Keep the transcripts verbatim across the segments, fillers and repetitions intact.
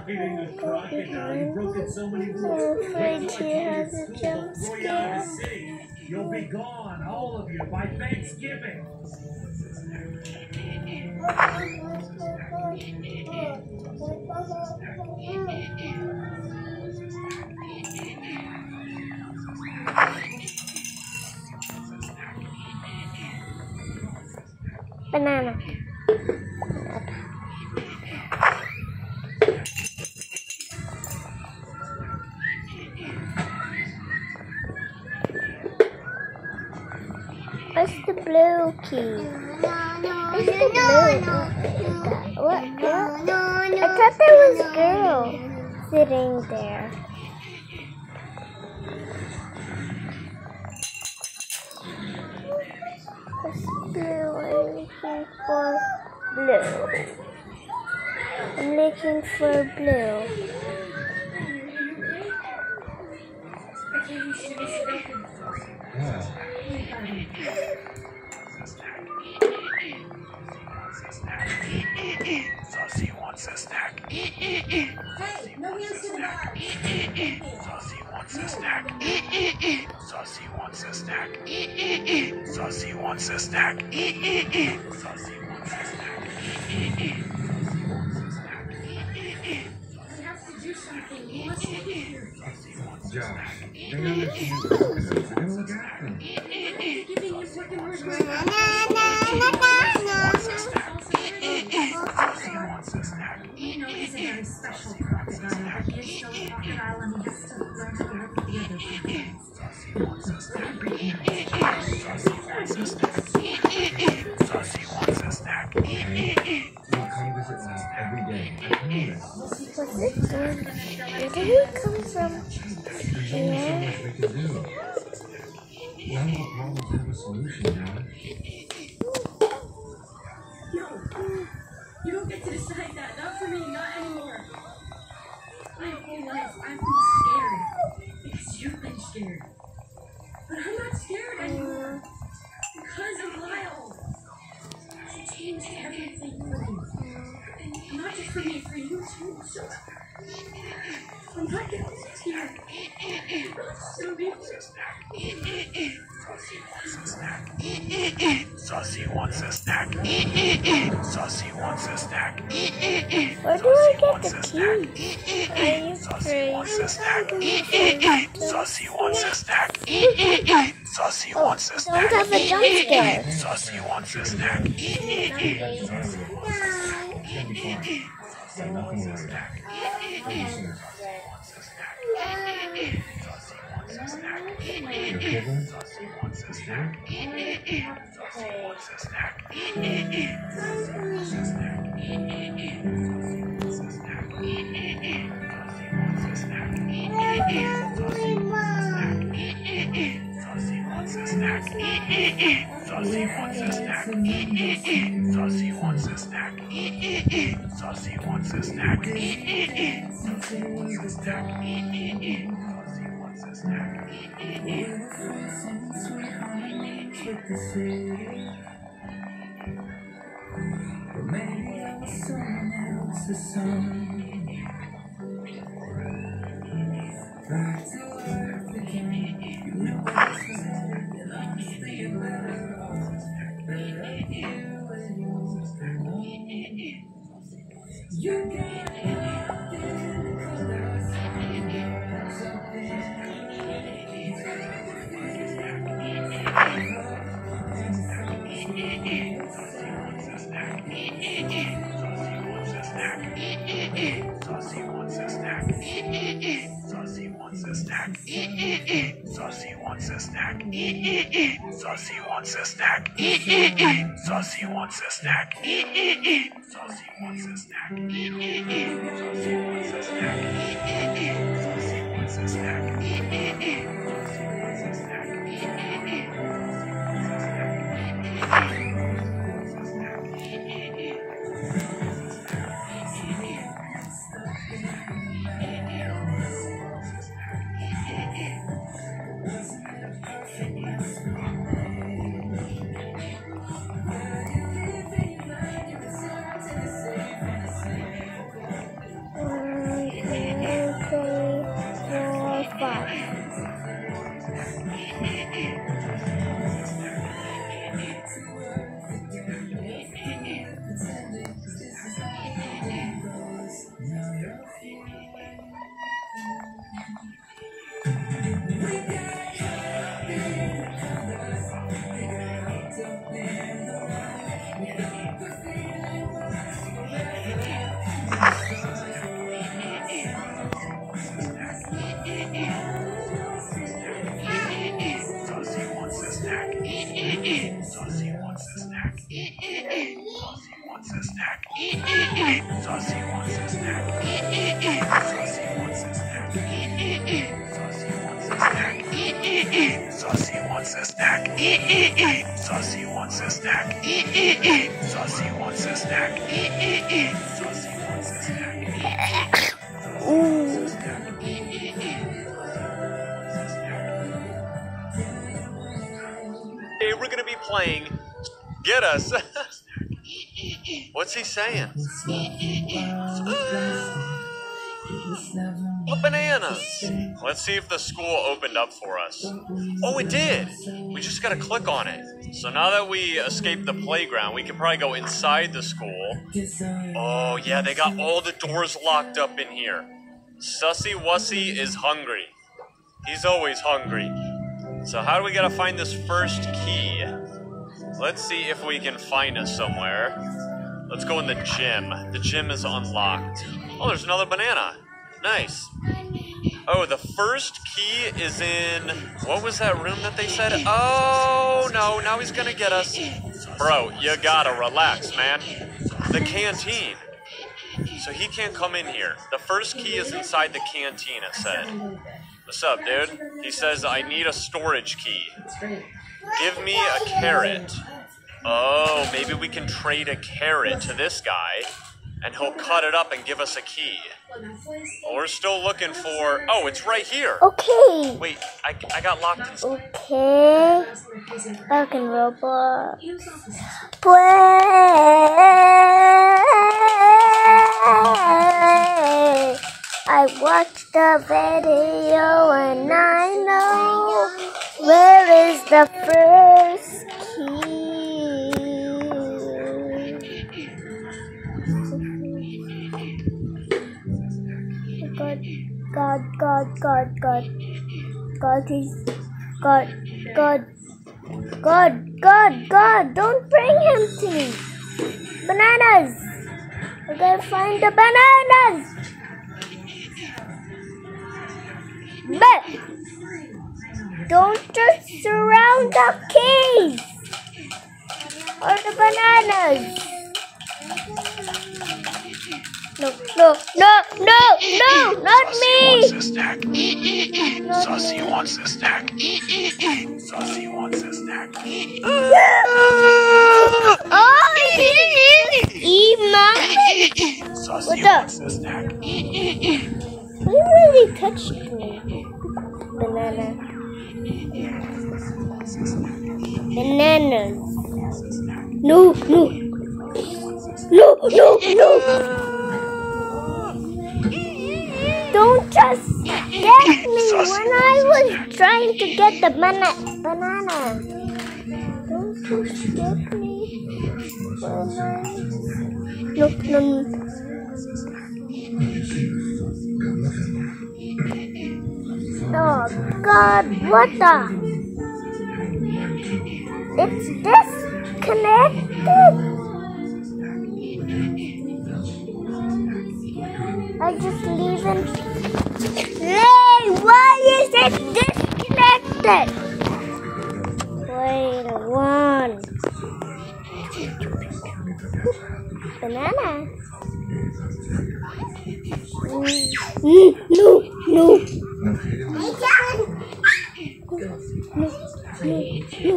fighting a crocodile. You've broken so many rules. I'm afraid he has a jump scare. You'll be gone, all of you, by Thanksgiving. Banana. What's the blue key? What's the blue? What? What? I thought there was a girl sitting there. What's blue? I'm looking for blue. I'm looking for blue. Saucy wants a snack. Hey, no hands to the bar. Saucy wants a snack. Saucy wants a snack. Saucy wants a snack. Saucy wants a snack. He has to do something. He must get here. Josh, they know that you use coconuts. They're gonna look after him. Giving his working words. Saucy wants a snack. You know he's a very special crocodile, but he is still a crocodile and he has to learn how to work with the other crocodiles. Saucy wants a snack. Saucy wants a snack. Saucy wants a snack. We'll come visit Lab every day. I promise. What's this one? Where did he come from? There's only so much we can do. None of the problems have a solution, Josh. No, you don't get to decide that. Not for me, not anymore. My whole life I've been scared because you've been scared. But I'm not scared anymore because of Lyle. He changed everything for me. And not just for me, for you too. So I'm not getting scared. Not so big. Saucy wants a snack. Saucy wants a snack. Where do I get the key? Are you Saucy wants a snack. Saucy wants a snack. Saucy Oh, wants a don't snack. have a jump scare. Saucy wants a snack. It's gonna be fine. So nothing to worry about. Listen, you're kidding? Saucy wants a snack. Saucy wants a snack. Saucy wants a snack. Saucy wants a snack. Saucy wants a snack. Saucy wants a snack. Saucy wants a snack. Saucy wants a snack. Maybe I was someone else's son. Back to earth again. You know what's right, and honestly you're better off. Better you and yours. You can't help it, 'cause there's Saucy wants a snack. Saucy wants a snack. Saucy wants a snack. Saucy wants a snack. Saucy wants a snack. Saucy wants a snack. Saucy wants a snack. Saucy wants a snack. Saucy wants a snack. Saucy wants a snack. Saucy wants a snack. Saucy wants a snack. Saucy wants a snack. Ooh. Hey, we're gonna be playing Get Us. What's he saying? A banana. Let's see if the school opened up for us. Oh, it did. We just gotta click on it. So now that we escaped the playground, we can probably go inside the school. Oh, yeah, they got all the doors locked up in here. Sussy Wussy is hungry. He's always hungry. So how do we gotta find this first key? Let's see if we can find it somewhere. Let's go in the gym. The gym is unlocked. Oh, there's another banana. Nice. Oh, the first key is in... What was that room that they said? Oh, no, now he's gonna get us. Bro, you gotta relax, man. The canteen. So he can't come in here. The first key is inside the canteen, it said. What's up, dude? He says, I need a storage key. Give me a carrot. Oh, maybe we can trade a carrot to this guy, and he'll cut it up and give us a key. Well, we're still looking for... Oh, it's right here. Okay. Wait, I, I got locked in... Okay. Rock and robot. Play. I watched the video and I know where is the first key. God, God, God, God, God, please, God, God, God, God, God, don't bring him to me. Bananas. I gotta find the bananas. But don't just surround the keys or the bananas. No, no, no, no, no, not me. Saucy wants a snack. Saucy wants a snack. Oh, eat mommy. Saucy What's up? wants a snack. You really touched me. Banana. Bananas. No, no. No, no, no. Don't just get me when I was trying to get the bana banana. Don't just get me when I... No, no, no. Oh, God, what the? It's disconnected. I just leave it. Hey, why is it disconnected? Wait, one. Banana. Mm, no, no. No, no, no, no.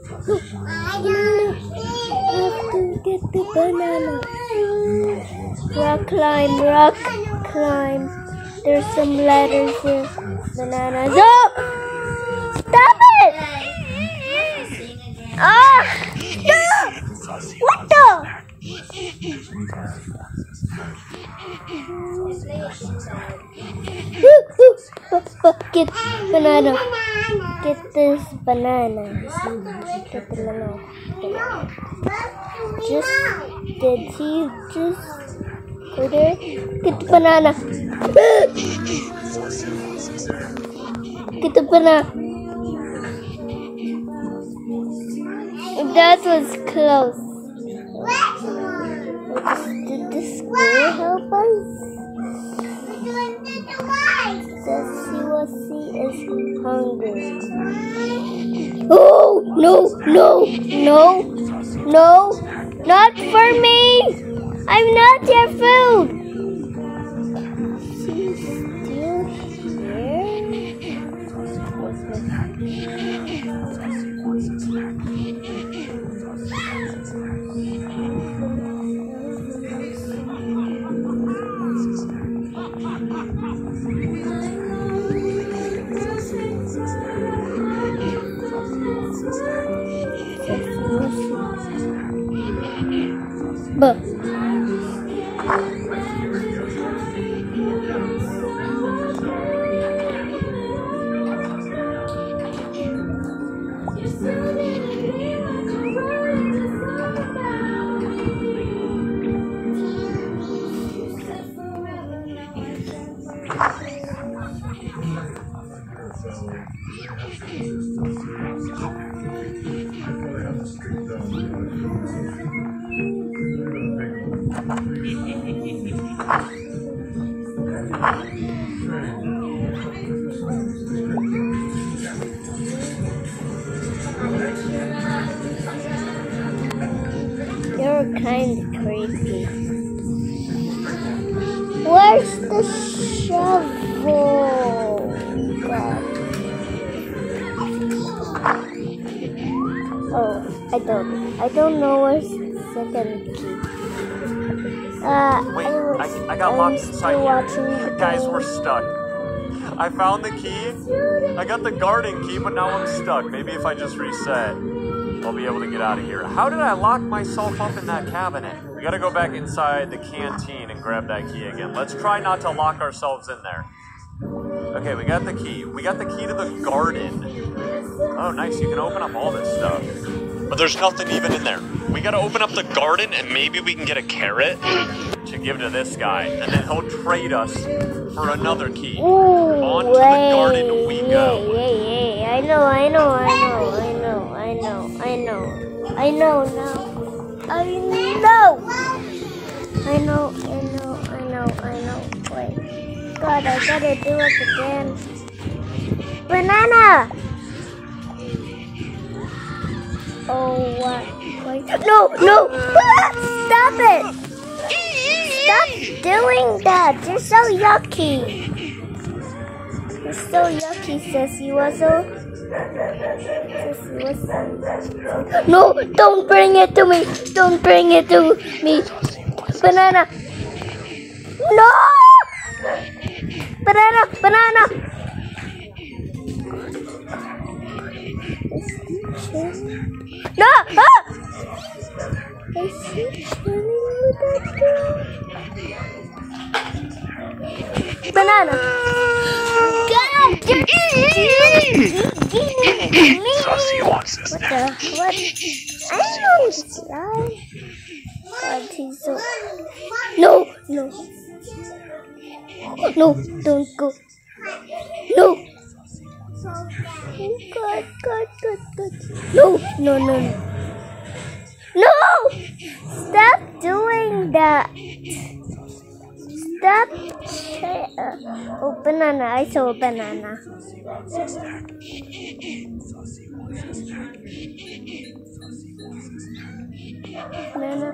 I have to get the banana. Rock climb, rock climb. There's some ladders here. Bananas. Oh! Stop it! Ah! No! What the? Get banana. Get this banana. Get the banana. Just did he just go there? Get the banana. Get the banana. That was close. Did the school help us? Sussy Wussy is hungry. Oh, no, no, no, no, not for me. I'm not your food. Buh. You're kind of creepy. Where's the shovel? God. Oh, I don't. I don't know where's the second key. Uh, Wait, I, was, I, I got locked I'm inside still here. watching the Guys, game. we're stuck. I found the key. I got the garden key, but now I'm stuck. Maybe if I just reset, I'll be able to get out of here. How did I lock myself up in that cabinet? We gotta go back inside the canteen and grab that key again. Let's try not to lock ourselves in there. Okay, we got the key. We got the key to the garden. Oh, nice. You can open up all this stuff. But there's nothing even in there. We gotta open up the garden and maybe we can get a carrot to give to this guy. And then he'll trade us for another key. Ooh, On to the garden we go. Yeah, yeah, yeah. I know, I know, I know, I know, I know, I know. I know now. I know. I know, I know, I know, I know. Wait. God, I gotta do it again. Banana! Oh, what? Wait. No, no! Ah, stop it! Stop doing that! You're so yucky! You're so yucky, Sissy Wuzzle. Sissy Wuzzle. No! Don't bring it to me! Don't bring it to me! Banana! No! Banana! Banana! No! Ah! Is she chilling with that girl? Banana! God! You're Sussy wants this What snack. the? What? I don't know this guy. God, he's so... No! No! No! Don't go! No! Oh, God, God, God, God. No! No, no, no. No! Stop doing that. Stop. Oh, banana. I saw a banana. Banana.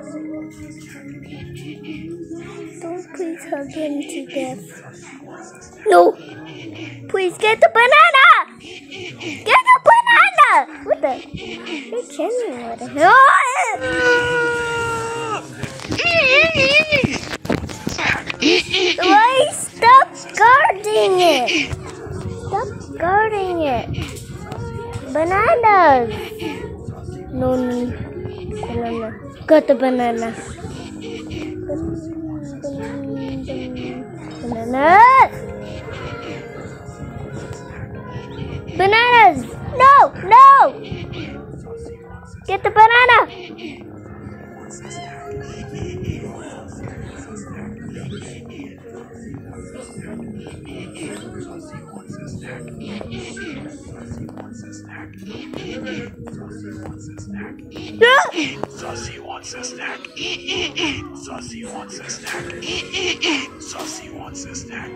Don't please hug him to death. No! Please get the banana! Get the banana! What the? You're kidding me. What the hell? Why stop guarding it? Stop guarding it. Bananas. No, no. Banana. Got the banana. Bananas. Bananas. No, no. Get the banana. Sussy wants a snack. Sussy wants a snack. Sussy wants a snack.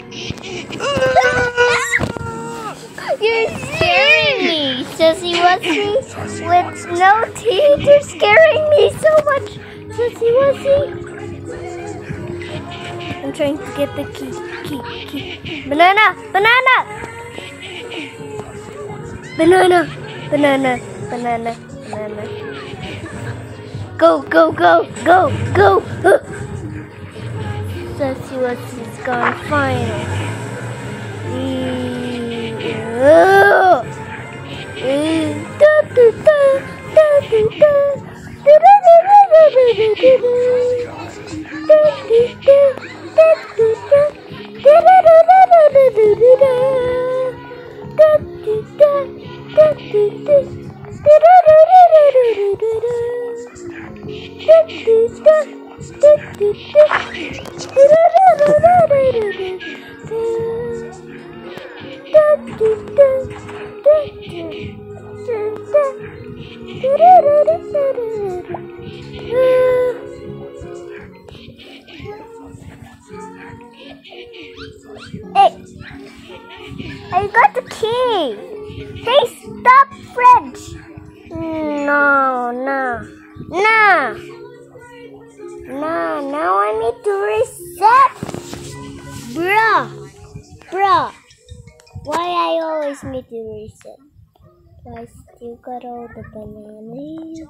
You're scaring me, Sussy Wussy. With no teeth, you're scaring me so much, Sussy Wussy. I'm trying to get the key, key, key. Banana, banana, banana, banana, banana, banana. Go, go, go, go, go. Sussy Wussy's gone finally. Hey, I got the key. Hey, stop, French. No, no, no, no. Now I need to reset. Bruh, bruh. Why I always need to reset? I still got all the bananas.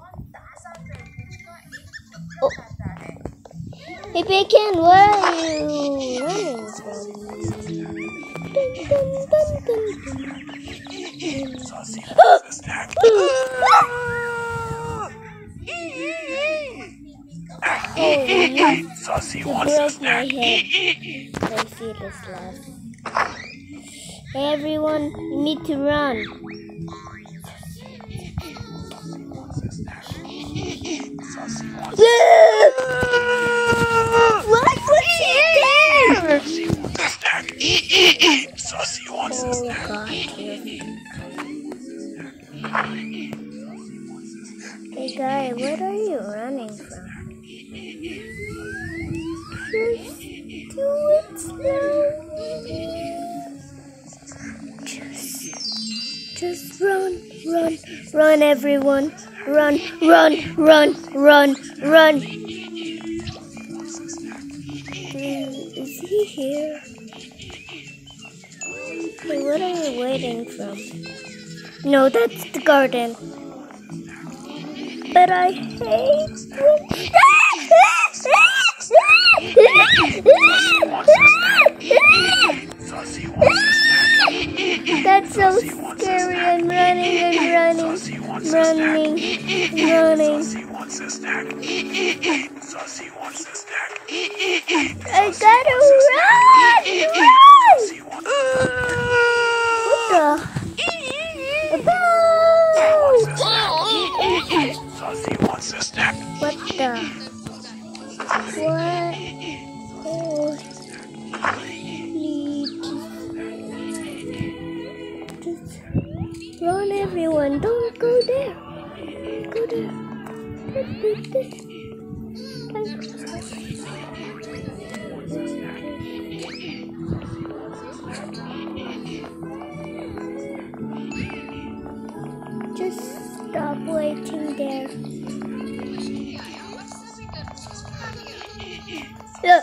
Oh. Hey, Bacon, where are you running from? Dun, dun, dun, dun, dun. Oh, you, Saucy you wants a broke my snack. head. I see this last. Hey, everyone, you need to run. What was there? Saucy wants a Oh snack. God! Hey guy, what are you running from? Just do it slowly. Just, just run, run, run, everyone. Run, run, run, run, run. Is he here? Hey, what are you waiting from? No, that's the garden. But I hate That's so scary. I'm running and running, running, running. I gotta run! Run! What the? Saucy wants a snack. What the? What? Oh. Please. Just run, everyone. Don't go there. Go there. Just stop waiting there. Look.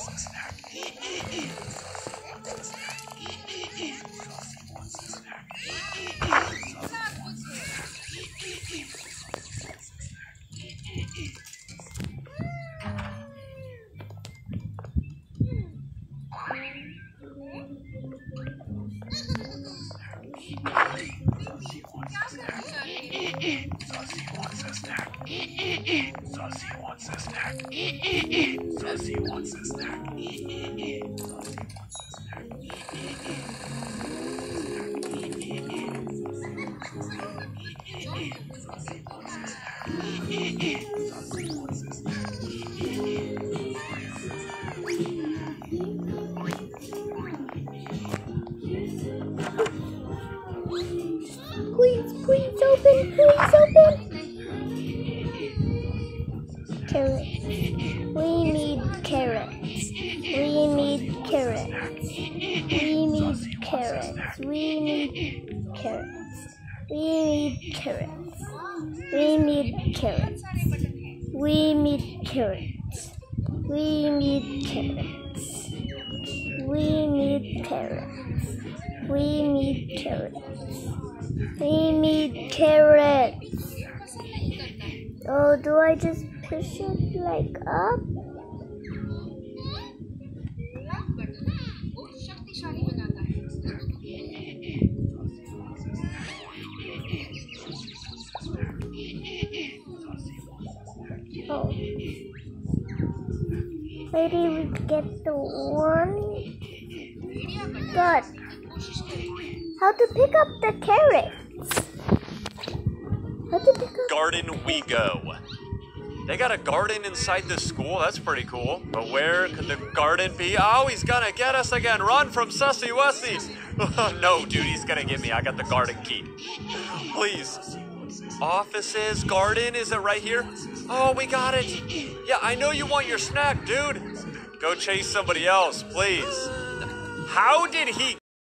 Saucy wants a snack. Saucy wants a snack. Saucy wants a snack. Please, please open, please open. Carrots. We need carrots. We need carrots. We need carrots. We need carrots. We need carrots. We need carrots. We need carrots. We need carrots. We need carrots. We need carrots. We need carrots. Oh, do I just push it like up? Maybe we get the one. Good. How to pick up the carrots? How to pick up? Garden we go. They got a garden inside the school. That's pretty cool. But where could the garden be? Oh, he's gonna get us again. Run from Sussy Wussy. No, dude, he's gonna get me. I got the garden key. Please. Offices, garden, is it right here? Oh, we got it. Yeah, I know you want your snack, dude. Go chase somebody else, please. How did he